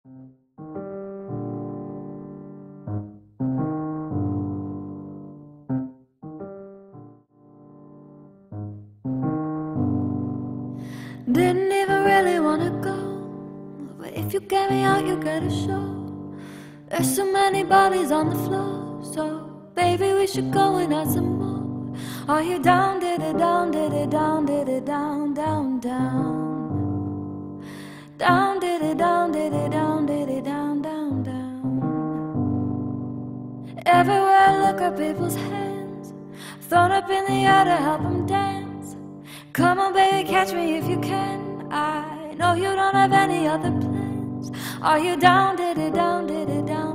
Didn't even really wanna go, but if you get me out, you get a show. There's so many bodies on the floor, so baby, we should go and add some more. Are you down, did it down, did it down, did it down, down, down? Down, did it down, did it down, did it down, down, down? Everywhere I look are people's hands, thrown up in the air to help them dance. Come on, baby, catch me if you can. I know you don't have any other plans. Are you down, did it down, did it down?